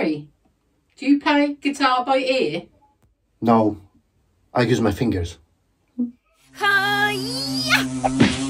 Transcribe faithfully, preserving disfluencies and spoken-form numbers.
Harry, do you play guitar by ear? No, I use my fingers. Hi-ya!